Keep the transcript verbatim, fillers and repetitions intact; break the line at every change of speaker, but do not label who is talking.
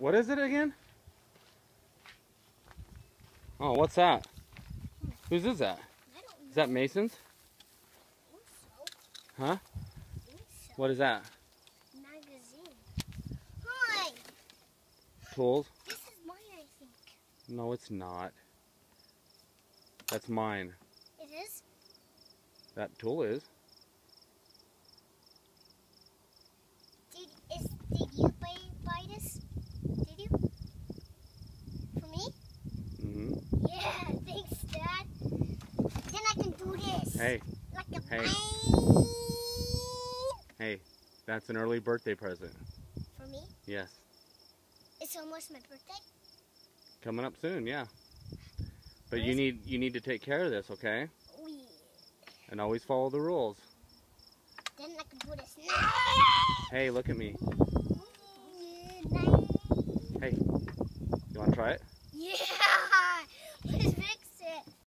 What is it again? Oh, what's that? Whose is that?
I don't know.
Is that Mason's?
I think so.
Huh?
I think so.
What is that?
Magazine. Hi.
Tools?
This is mine, I think.
No, it's not. That's mine.
It is?
That tool is.
Did, is, did you buy, buy this? Did you? For me?
Mm-hmm.
Yeah, thanks, Dad. Then I can do this.
Hey.
Like a
Hey.
plane.
Hey, that's an early birthday present.
For me?
Yes.
It's almost my birthday.
Coming up soon, yeah. But
Where
you
is-
need you need to take care of this, okay?
Oh, yeah.
And always follow the rules.
Then I can do this now.
Hey, look at me.
Yeah, nice.
Hey, you want to try it?
Yeah.